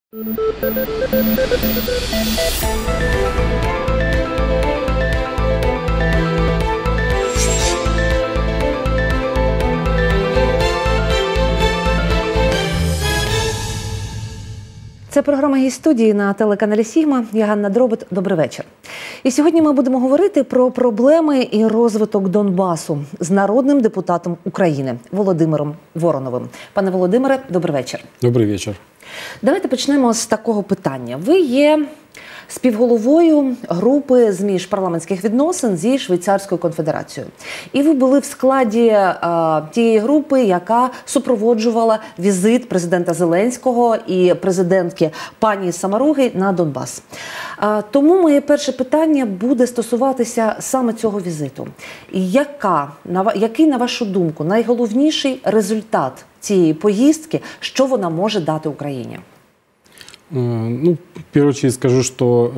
Це програма «Гість студії» на телеканалі «Сігма». Я Ганна Дробит. Добрий вечір. І сьогодні ми будемо говорити про проблеми і розвиток Донбасу з народним депутатом України Володимиром Вороновим. Пане Володимире, добрий вечір. Добрий вечір. Давайте почнемо з такого питання. Ви є співголовою групи з міжпарламентських відносин зі Швейцарською конфедерацією. І ви були в складі тієї групи, яка супроводжувала візит президента Зеленського і президентки пані Самаруги на Донбас. Тому моє перше питання буде стосуватися саме цього візиту. Який, на вашу думку, найголовніший результат цієї поїздки, що вона може дати Україні? Ну, в первую очередь скажу, что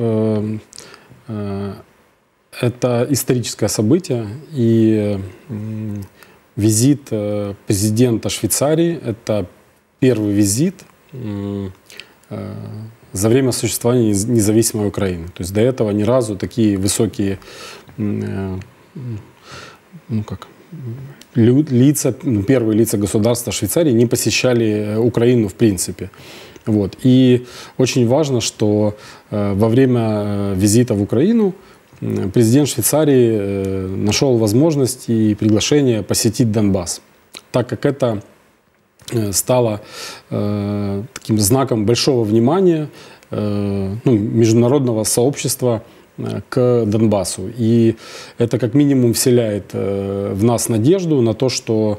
это историческое событие, и визит президента Швейцарии – это первый визит за время существования независимой Украины. То есть до этого ни разу такие высокие лица, первые лица государства Швейцарии не посещали Украину в принципе. Вот. И очень важно, что во время визита в Украину президент Швейцарии нашел возможность и приглашение посетить Донбасс, так как это стало таким знаком большого внимания международного сообщества к Донбассу. И это как минимум вселяет в нас надежду на то, что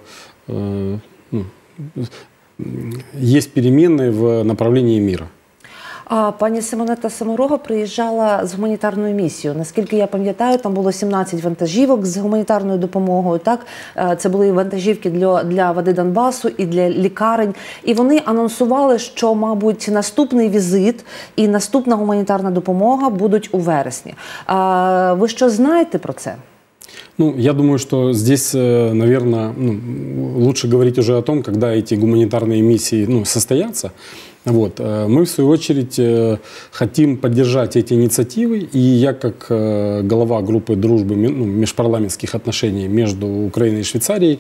есть перемены в направлении мира. Пані Симонета Самарога приїжджала з гуманітарною місією. Наскільки я пам'ятаю, там було 17 вантажівок з гуманітарною допомогою. Так? Це були вантажівки для води Донбасу і для лікарень. І вони анонсували, що, мабуть, наступний візит і наступна гуманітарна допомога будуть у вересні. Ви що знаєте про це? Ну, я думаю, что здесь, наверное, лучше говорить уже о том, когда эти гуманитарные миссии состоятся. Вот. Мы, в свою очередь, хотим поддержать эти инициативы. И я, как глава группы дружбы межпарламентских отношений между Украиной и Швейцарией,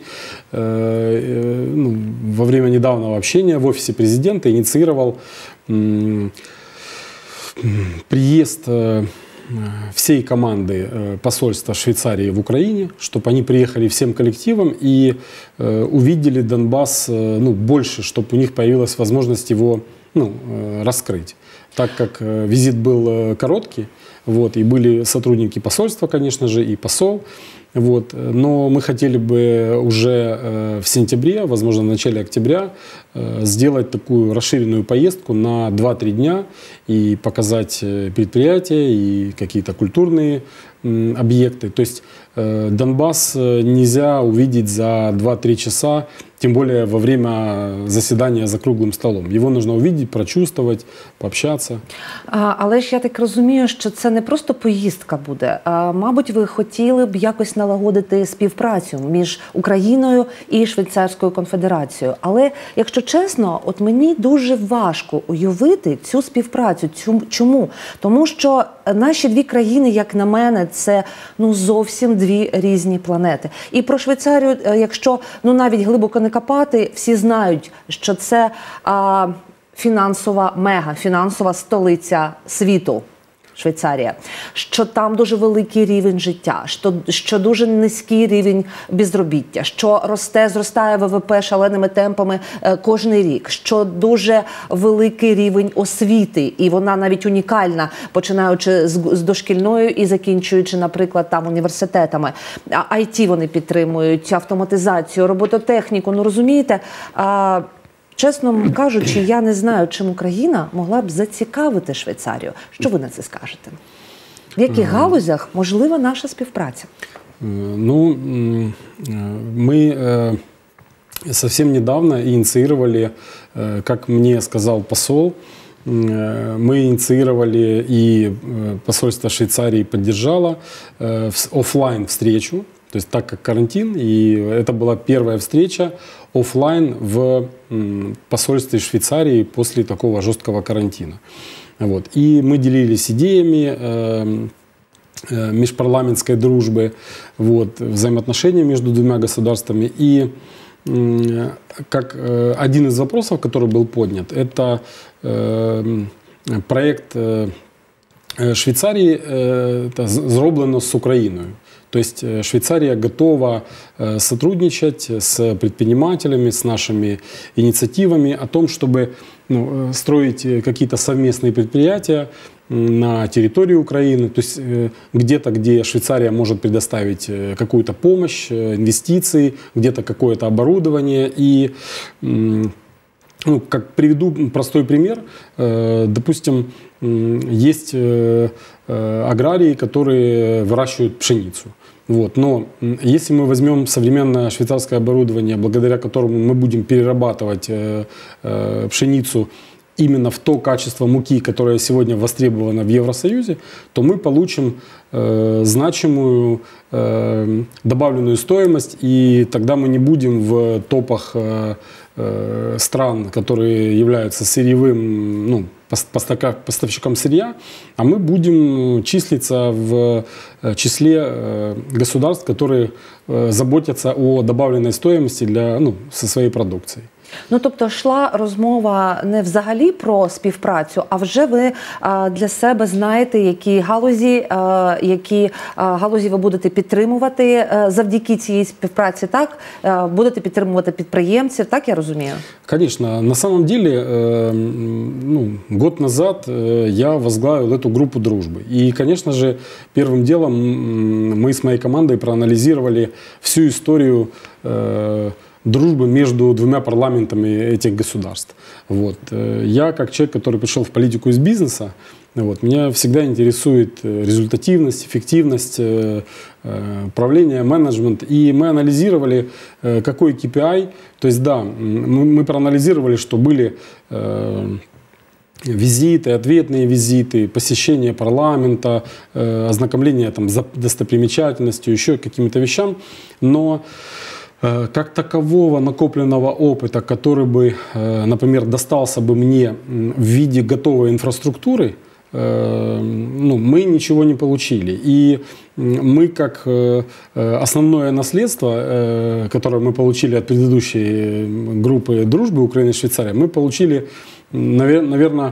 во время недавнего общения в офисе президента инициировал приезд всей команды посольства Швейцарии в Украине, чтобы они приехали всем коллективом и увидели Донбасс больше, чтобы у них появилась возможность его раскрыть. Так как визит был короткий, вот, и были сотрудники посольства, конечно же, и посол. Вот, но мы хотели бы уже в сентябре, возможно, в начале октября, сделать такую расширенную поездку на 2-3 дня и показать предприятия и какие-то культурные объекты. То есть Донбасс нельзя увидеть за 2-3 часа, тем более во время заседания за круглым столом. Его нужно увидеть, прочувствовать, пообщаться. Але ж я так розумію, що це не просто поїздка буде. Мабуть, ви хотіли б якось налагодити співпрацю між Україною і Швейцарською конфедерацією. Але, якщо чесно, от мені дуже важко уявити цю співпрацю. Чому? Тому що наші дві країни, як на мене, це зовсім дві різні планети. І про Швейцарію, якщо навіть глибоко не копати, всі знають, що це фінансова столиця світу. Швейцарія, що там дуже великий рівень життя, що дуже низький рівень безробіття, що зростає ВВП шаленими темпами кожен рік, що дуже великий рівень освіти, і вона навіть унікальна, починаючи з дошкільною і закінчуючи, наприклад, там університетами. IT вони підтримують, автоматизацію, робототехніку, розумієте? Чесно кажучи, я не знаю, чим Україна могла б зацікавити Швейцарію. Що ви на це скажете? В яких галузях можлива наша співпраця? Ну, мы совсем недавно инициировали, как мне сказал посол, мы инициировали, и посольство Швейцарии поддержало офлайн встречу. То есть так как карантин, и это была первая встреча оффлайн в посольстве Швейцарии после такого жесткого карантина. Вот. И мы делились идеями межпарламентской дружбы, вот, взаимоотношения между двумя государствами. И как один из вопросов, который был поднят, это проект Швейцарии «Зроблено с Украиною». То есть Швейцария готова сотрудничать с предпринимателями, с нашими инициативами о том, чтобы строить какие-то совместные предприятия на территории Украины, то есть где-то, где Швейцария может предоставить какую-то помощь, инвестиции, где-то какое-то оборудование. И как приведу простой пример, допустим, есть аграрии, которые выращивают пшеницу. Вот. Но если мы возьмем современное швейцарское оборудование, благодаря которому мы будем перерабатывать пшеницу именно в то качество муки, которое сегодня востребовано в Евросоюзе, то мы получим значимую добавленную стоимость, и тогда мы не будем в топах стран, которые являются сырьевым, поставщиком сырья, а мы будем числиться в числе государств, которые заботятся о добавленной стоимости со своей продукцией. Тобто йшла розмова не взагалі про співпрацю, а вже ви для себе знаєте, які галузі ви будете підтримувати завдяки цій співпраці, так? Будете підтримувати підприємців, так я розумію? Конечно. На самом деле, год назад я возглавил эту группу дружбы. И, конечно же, первым делом мы с моей командой проанализировали всю историю дружбы между двумя парламентами этих государств. Вот. Я, как человек, который пришел в политику из бизнеса, меня всегда интересует результативность, эффективность, управление, менеджмент. И мы анализировали, какой KPI. То есть, да, мы проанализировали, что были визиты, ответные визиты, посещение парламента, ознакомление с достопримечательностью, еще какими-то вещам. Но как такового накопленного опыта, который бы, например, достался бы мне в виде готовой инфраструктуры, мы ничего не получили. И мы, как основное наследство, которое мы получили от предыдущей группы дружбы Украины и Швейцарии, мы получили, наверное,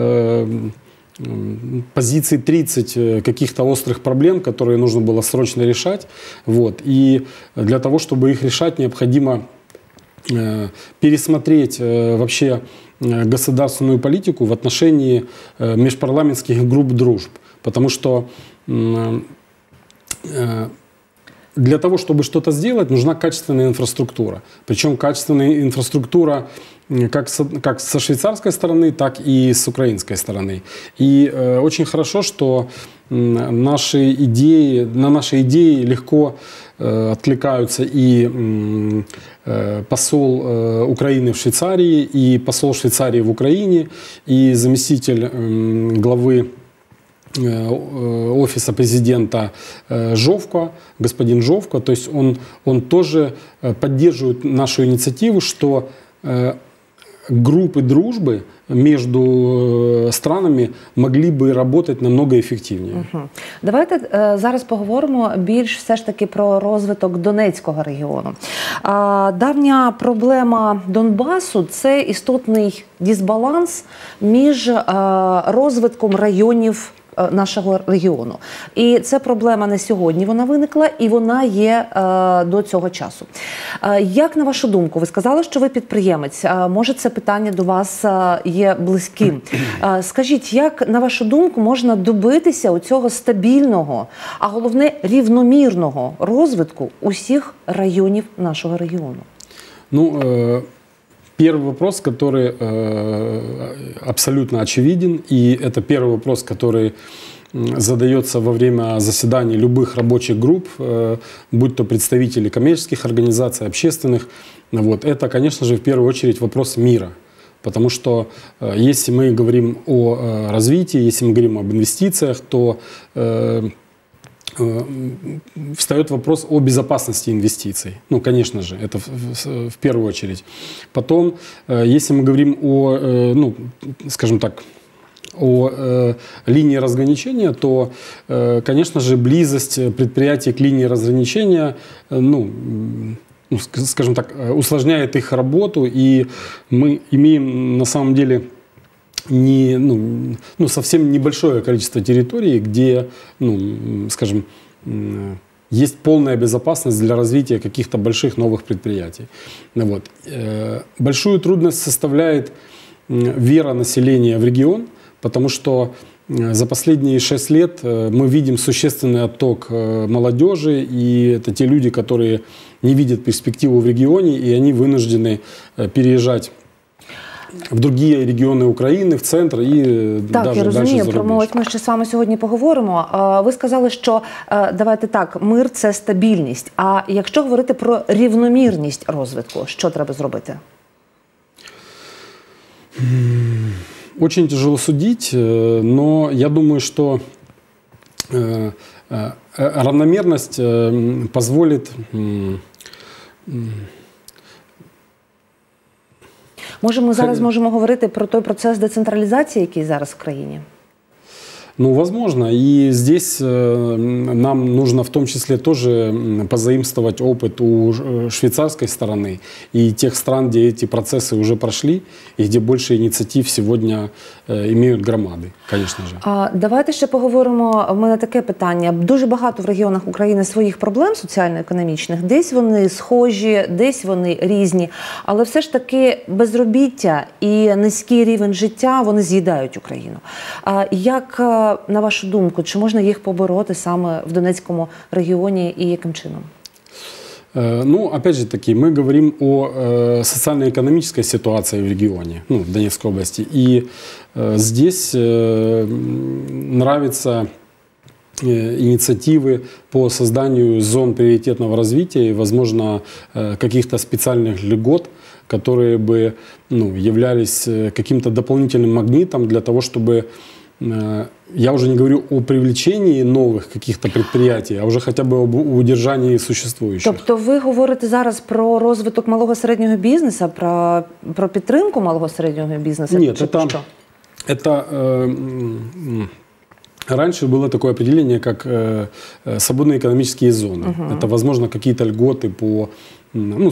позиций 30 каких-то острых проблем, которые нужно было срочно решать. Вот. И для того, чтобы их решать, необходимо пересмотреть вообще государственную политику в отношении межпарламентских групп дружб. Потому что для того, чтобы что-то сделать, нужна качественная инфраструктура. Причем качественная инфраструктура как со швейцарской стороны, так и с украинской стороны. И очень хорошо, что на наши идеи легко откликаются и посол Украины в Швейцарии, и посол Швейцарии в Украине, и заместитель главы офиса президента Жовко, господин Жовко. То есть он тоже поддерживает нашу инициативу, что группы дружбы между странами могли би работати намного ефективніше. Давайте зараз поговоримо більш все ж таки про розвиток Донецького регіону. Давня проблема Донбасу – це істотний дисбаланс між розвитком районів нашого регіону. І це проблема не сьогодні вона виникла, і вона є до цього часу. Як на вашу думку, ви сказали, що ви підприємець, може це питання до вас є близьким. Скажіть, як на вашу думку можна добитися у цього стабільного, а головне рівномірного розвитку усіх районів нашого регіону? Первый вопрос, который абсолютно очевиден, и это первый вопрос, который задается во время заседаний любых рабочих групп, будь то представители коммерческих организаций, общественных, это, конечно же, в первую очередь вопрос мира. Потому что если мы говорим о развитии, если мы говорим об инвестициях, то встает вопрос о безопасности инвестиций. Ну, конечно же, это в первую очередь. Потом, если мы говорим о, ну, скажем так, о линии разграничения, то, конечно же, близость предприятий к линии разграничения, ну, скажем так, усложняет их работу, и мы имеем на самом деле совсем небольшое количество территорий, где, ну, скажем, есть полная безопасность для развития каких-то больших новых предприятий. Вот. Большую трудность составляет вера населения в регион, потому что за последние 6 лет мы видим существенный отток молодежи, и это те люди, которые не видят перспективу в регионе, и они вынуждены переезжать в другі регіони України, в центр і навіть далі за рубеж. Так, я розумію, про молодь ми ще з вами сьогодні поговоримо. Ви сказали, що, давайте так, мир – це стабільність. А якщо говорити про рівномірність розвитку, що треба зробити? Очень тяжело судить, но я думаю, что равномерность позволит... Може, ми зараз можемо говорити про той процес децентралізації, який зараз в країні? Ну, возможно. И здесь нам нужно в том числе тоже позаимствовать опыт у швейцарской стороны и тех стран, где эти процессы уже прошли, и где больше инициатив сегодня имеют громады, конечно же. Давайте ще поговоримо, у мене таке питання. Дуже багато в регіонах України своїх проблем соціально-економічних. Десь вони схожі, десь вони різні. Але все ж таки безробіття і низький рівень життя, вони з'їдають Україну. Як, на вашу думку, чи можна їх побороти саме в Донецькому регіоні і яким чином? Ну, опять же таки, мы говорим о социально-экономической ситуации в регионе, ну, в Донецкой области. И здесь нравятся инициативы по созданию зон приоритетного развития и, возможно, каких-то специальных льгот, которые бы, ну, являлись каким-то дополнительным магнитом для того, чтобы... Я уже не говорю о привлечении новых каких-то предприятий, а уже хотя бы об удержании существующих. Тобто ви говорите зараз про розвиток малого середнього бізнесу, про підтримку малого середнього бізнесу? Нет, это раньше было такое определение, как свободные экономические зоны. Это, возможно, какие-то льготы по, ну,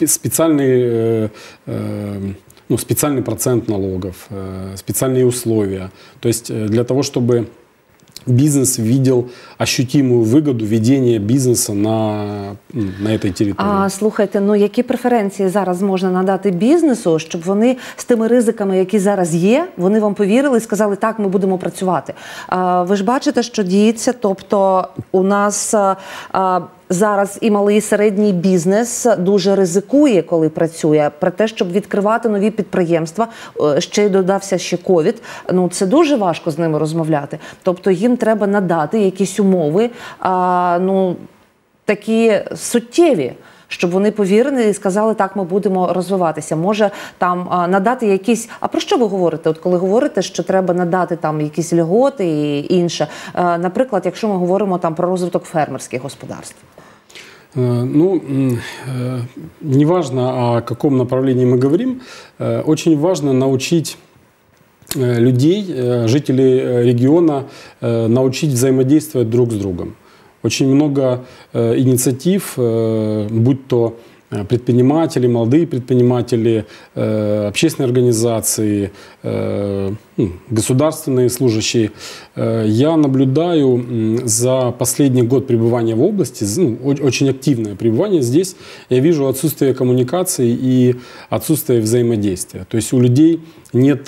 специальный процент налогов, специальные условия. То есть для того, чтобы бизнес видел ощутимую выгоду ведения бизнеса на этой території. Слухайте, ну які преференції зараз можна надати бізнесу, щоб вони з тими ризиками, які зараз є, вони вам повірили і сказали, так, ми будемо працювати. Ви ж бачите, що діється, тобто у нас зараз і малий, і середній бізнес дуже ризикує, коли працює. Про те, щоб відкривати нові підприємства, ще й додався ще ковід, ну це дуже важко з ними розмовляти. Тобто їм треба надати якісь умови, ну, такі суттєві, щоб вони повірили і сказали, так, ми будемо розвиватися. Може там надати якісь... А про що ви говорите? От коли говорите, що треба надати там якісь льготи і інше. Наприклад, якщо ми говоримо там про розвиток фермерських господарств. Ну, неважно, о каком направлении мы говорим, очень важно научить людей, жителей региона, научить взаимодействовать друг с другом. Очень много инициатив, будь то предприниматели, молодые предприниматели, общественные организации, государственные служащие. Я наблюдаю за последний год пребывания в области, ну, очень активное пребывание здесь, я вижу отсутствие коммуникации и отсутствие взаимодействия. То есть у людей нет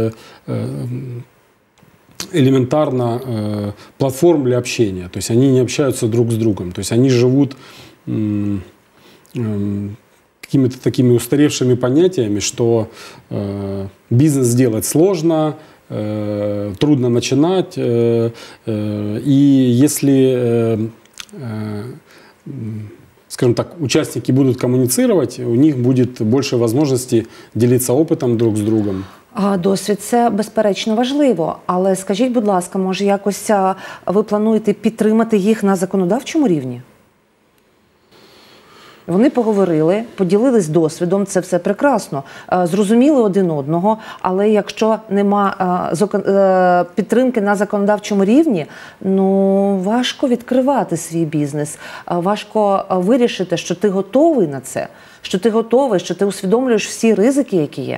элементарно платформ для общения, то есть они не общаются друг с другом, то есть они живут какими-то такими устаревшими понятиями, что бизнес сделать сложно, трудно начинать, и если, скажем так, участники будут коммуницировать, у них будет больше возможностей делиться опытом друг с другом. Досвід – це, безперечно, важливо. Але скажіть, будь ласка, може якось ви плануєте підтримати їх на законодавчому рівні? Вони поговорили, поділились досвідом, це все прекрасно. Зрозуміли один одного, але якщо нема підтримки на законодавчому рівні, ну, важко відкривати свій бізнес, важко вирішити, що ти готовий на це, що ти готовий, що ти усвідомлюєш всі ризики, які є.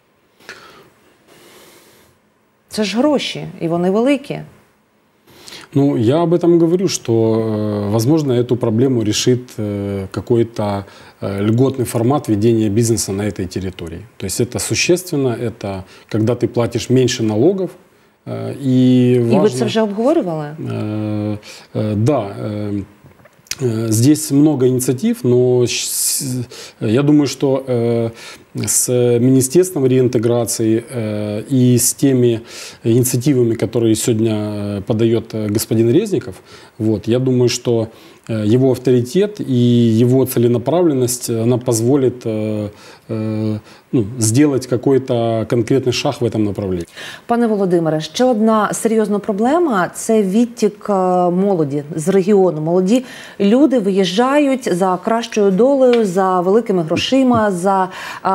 Це ж гроші, и вони великі. Ну, я об этом говорю, что, возможно, эту проблему решит какой-то льготный формат ведения бизнеса на этой территории. То есть это существенно, это когда ты платишь меньше налогов. И ви це вже обговорювали? Да. Здесь много инициатив, но я думаю, что с Министерством реинтеграции и с теми инициативами, которые сегодня подает господин Резников, вот, я думаю, что его авторитет и его целенаправленность, она позволит сделать какой-то конкретный шаг в этом направлении. Пане Володимире, ще одна серйозна проблема – це відтік молоді з регіону. Молоді люди виїжджають за кращою долею, за великими грошима, за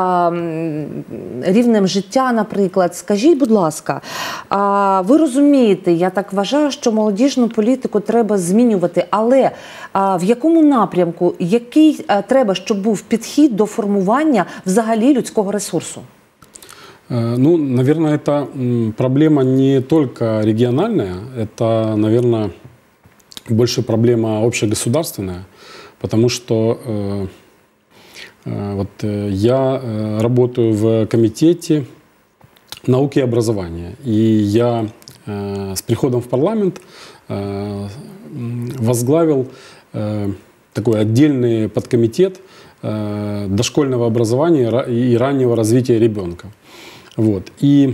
рівнем життя, наприклад. Скажіть, будь ласка, ви розумієте, я так вважаю, що молодіжну політику треба змінювати, але в якому напрямку, який треба, щоб був підхід до формування взагалі людського ресурсу? Ну, наверное, это проблема не только региональная, это, наверное, больше проблема общегосударственная, потому что вот я работаю в комитете науки и образования, и я с приходом в парламент возглавил такой отдельный подкомитет дошкольного образования и раннего развития ребенка. Вот. И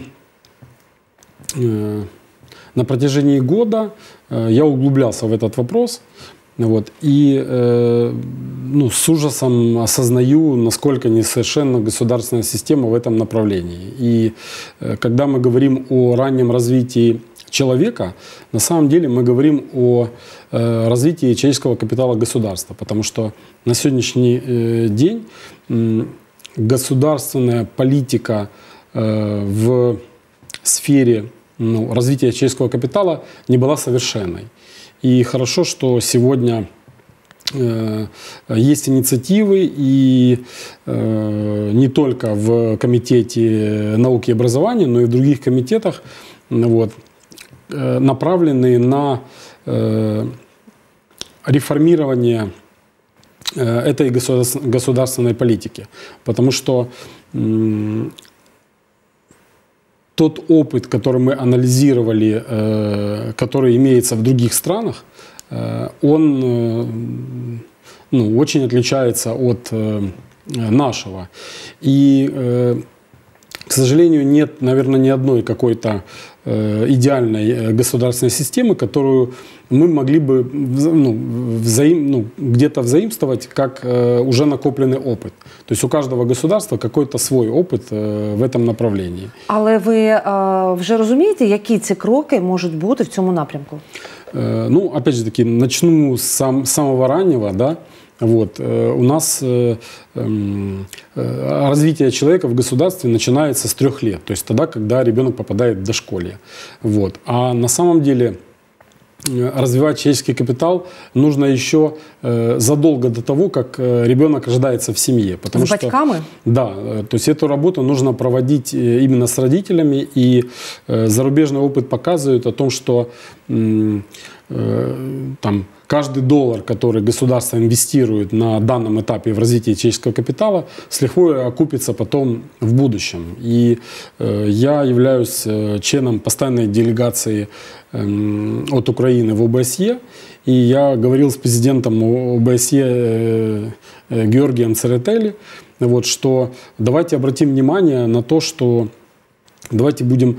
на протяжении года я углублялся в этот вопрос. Вот, и с ужасом осознаю, насколько несовершенна государственная система в этом направлении. И когда мы говорим о раннем развитии человека, на самом деле мы говорим о развитии человеческого капитала государства, потому что на сегодняшний день государственная политика в сфере развития человеческого капитала не была совершенной. И хорошо, что сегодня есть инициативы, и не только в Комитете науки и образования, но и в других комитетах, вот, направленные на реформирование этой государственной политики. Потому что тот опыт, который мы анализировали, который имеется в других странах, он очень отличается от нашего. И, к сожалению, нет, наверное, ни одной какой-то идеальной государственной системы, которую мы могли бы где-то взаимствовать как уже накопленный опыт. То есть у каждого государства какой-то свой опыт в этом направлении. Але ви вже розумієте, які ці кроки можуть бути в цьому напрямку? Ну, опять же таки, начну с самого раннего, да. Вот. У нас развитие человека в государстве начинается с 3 лет, то есть тогда, когда ребенок попадает в дошколье. Вот. А на самом деле развивать человеческий капитал нужно еще задолго до того, как ребенок рождается в семье. С батьками? Да, то есть эту работу нужно проводить именно с родителями, и зарубежный опыт показывает о том, что там каждый доллар, который государство инвестирует на данном этапе в развитие человеческого капитала, с лихвой окупится потом в будущем. И я являюсь членом постоянной делегации от Украины в ОБСЕ, и я говорил с президентом ОБСЕ Георгием Церетели, вот, что давайте обратим внимание на то, что давайте будем,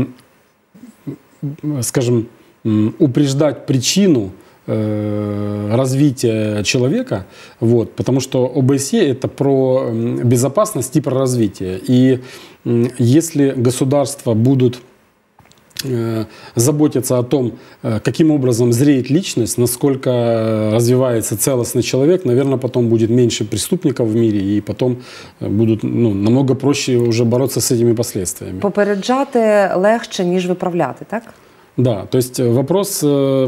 скажем, упреждать причину развития человека, вот, потому что ОБСЕ – это про безопасность и про развитие. И если государства будут заботиться о том, каким образом зреет личность, насколько развивается целостный человек, наверное, потом будет меньше преступников в мире, и потом будут намного проще уже бороться с этими последствиями. Попереджати легше, ніж виправляти, так? Да, то есть вопрос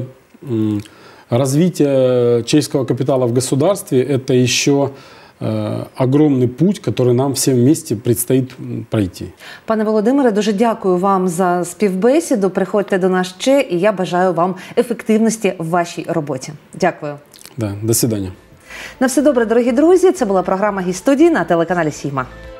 развития человеческого капитала в государстве – это еще огромный путь, который нам всем вместе предстоит пройти. Пане Володимире, дуже дякую вам за співбесіду. Приходьте до нас ще, і я бажаю вам ефективності в вашій роботі. Дякую. Да, до свидания. На все добре, дорогі друзі. Це була програма «Гість студії» на телеканалі Сійма.